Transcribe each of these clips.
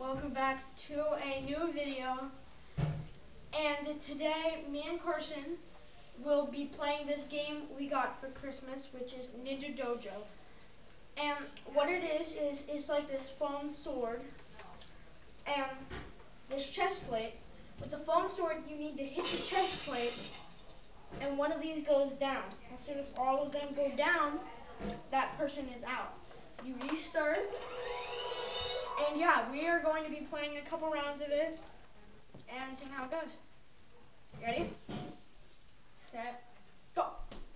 Welcome back to a new video. And today, me and Carson will be playing this game we got for Christmas, which is Ninja Dojo. And what it is it's like this foam sword and this chest plate. With the foam sword, you need to hit the chest plate, and one of these goes down. As soon as all of them go down, that person is out. You restart. And yeah, we are going to be playing a couple rounds of it and seeing how it goes. Ready? Set, go.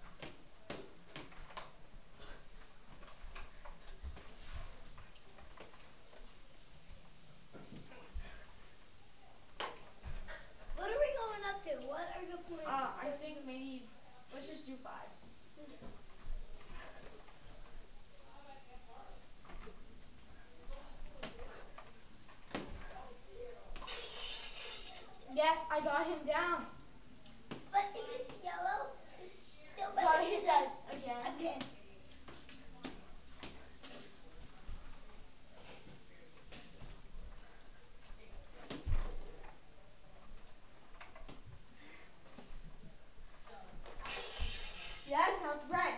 What are we going up to? What are the points? I think maybe, let's just do 5. Yes, I got him down. But if it's yellow, it's still Gotta hit that again. Okay. Yes, now it's red.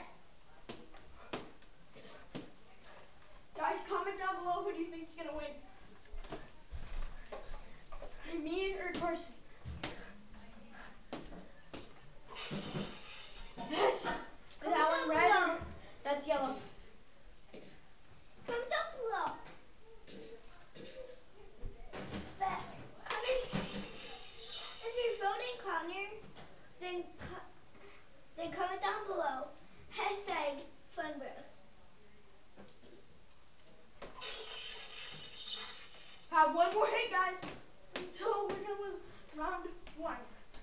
Guys, comment down below who do you think is gonna win. Me or Carson? Yes. Is that one red? Below. That's yellow. Comment down below. But if you're voting Connor, then comment down below. #FunBros. Have one more hit, guys, until we're done with round 1.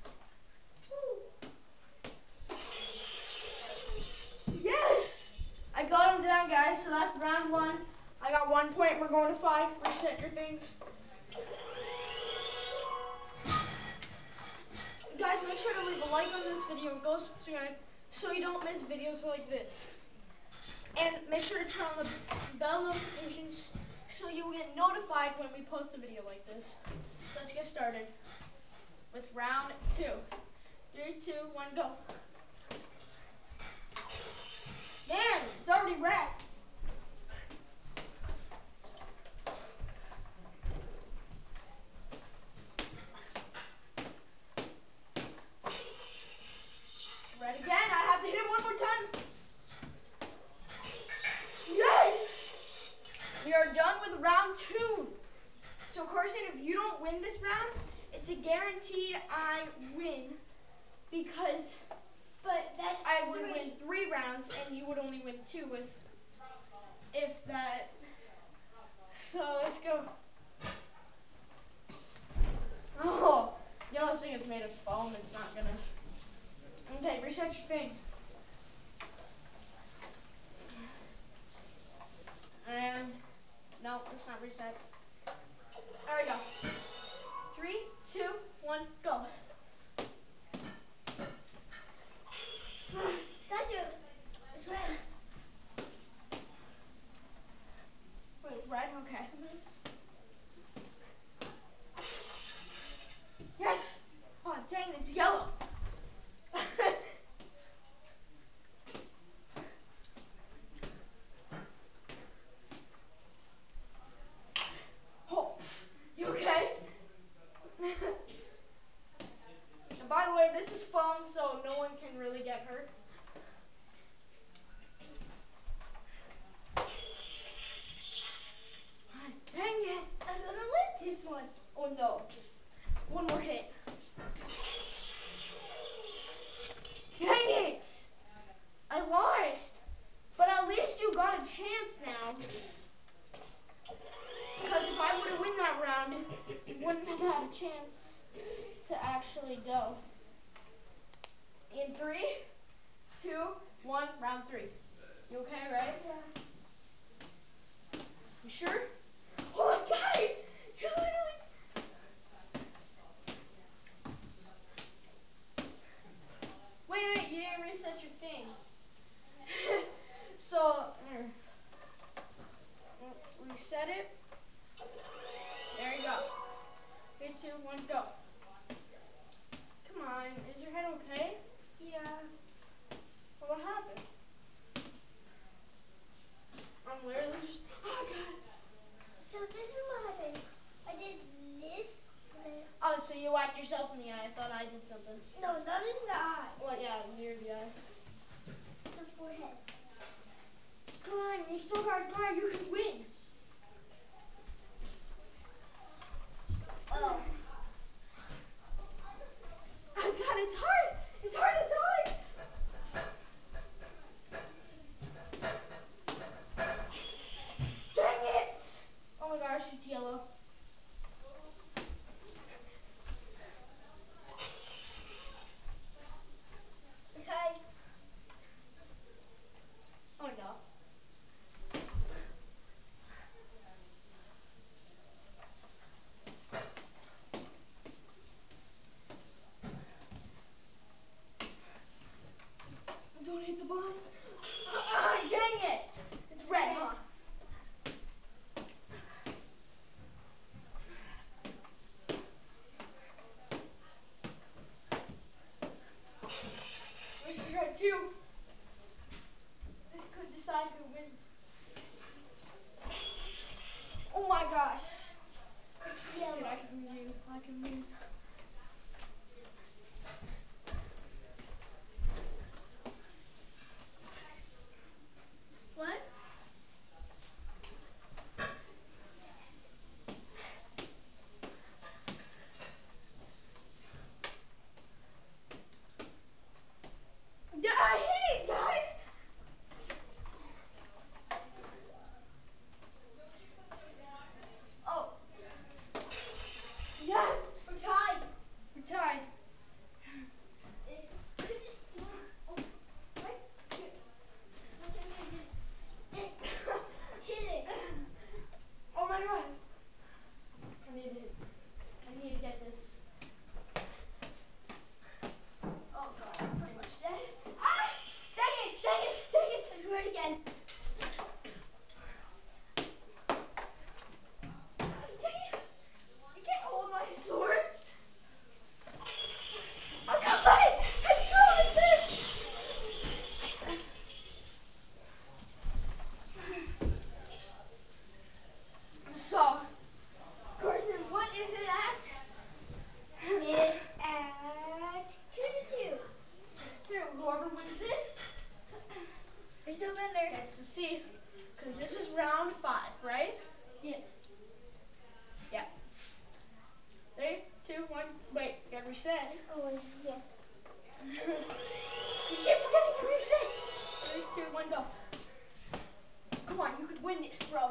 Yes! I got him down, guys, so that's round 1. I got 1 point. We're going to 5. Reset your things. Guys, make sure to leave a like on this video and go subscribe so you don't miss videos like this. And make sure to turn on the bell notifications so you will get notified when we post a video like this. So let's get started with round 2. 3, 2, 1, go. Man, it's already red. Red again. I have to hit it one more time. Yes! We are done with round 2. So Carson, if you don't win this round, it's a guaranteed I win, because I would win 3 rounds and you would only win 2 if that. So let's go. Oh, you know this thing is made of foam. It's not gonna. Okay, reset your thing. And no, it's not reset. There we go. 3, 2, 1, go. Gotcha. It's red. Wait, it's red? Okay. Yes! Oh, dang, it's yellow. Oh, you okay? And by the way, this is foam, so no one can really get hurt. Ah, dang it! I'm gonna win this one. Oh no. One more hit. Dang it! I lost. But at least you got a chance now. Because if I would have won that round, you wouldn't have had a chance to actually go. In 3, 2, 1, round 3. You okay, right? Yeah. You sure? Oh my god! You literally... Wait, you didn't reset your thing. So, reset it. 3, 2, 1, go. Come on, is your head okay? Yeah. Well, what happened? I'm literally just, oh god. So this is what happened. I did this. And then, Oh, so you whacked yourself in the eye. I thought I did something. no, not in the eye. Well, yeah, near the eye. The forehead. Come on, you still got guard. You can win. Oh. Oh god, it's hard. It's hard. It's hard. Dang it! Oh my gosh, it's yellow. Okay. Oh no. Don't hit the ball. Dang it! It's red, huh? This is red too. This could decide who wins. Oh my gosh. Yellow. Dude, I can lose. I can lose. What? Yeah, I hate it, guys. Oh. Yes. We're tied. We're tied. This could just do. Oh. What? Here. Why can't I just hit it? Oh my god. I need to get this. Oh god, I'm pretty much dead. Ah! Dang it! Dang it! Dang it! Let's do it again. Dang it! You can't hold my sword. Oh god! I threw it there. So, Carson, what is it at? It's at 2-2. Two. Whoever wins this There's no winner. gets to see. Because this is round 5, right? Yes. Yeah. 3, 2, 1. Wait, gotta reset. Oh, yes. You keep forgetting to reset. 3, 2, 1, go. Come on, you could win this, bro.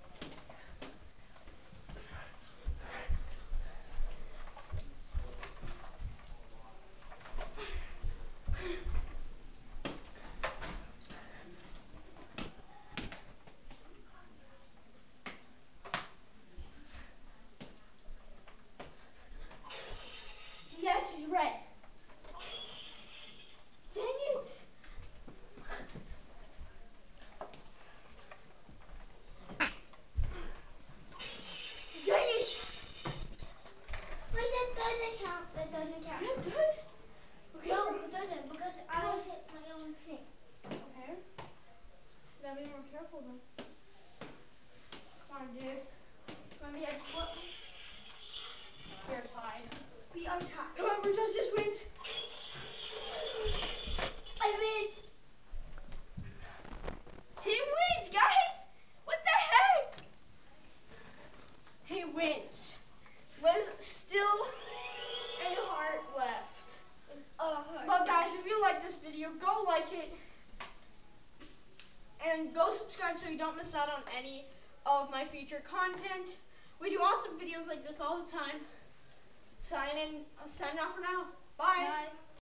Yes, he's red. Dang it! Dang it! Wait, that doesn't count. That doesn't count. That does? Okay. No, it doesn't because I hit my own thing. Okay. Gotta be more careful then. Come on, dude. Let me get what? We're tied. We are tied. Whoever does this wins. I win. He wins, guys! What the heck? He wins. With still a heart left. Well, guys, if you like this video, go like it. And go subscribe so you don't miss out on any of my future content. We do awesome videos like this all the time. Sign off for now. Bye. Bye.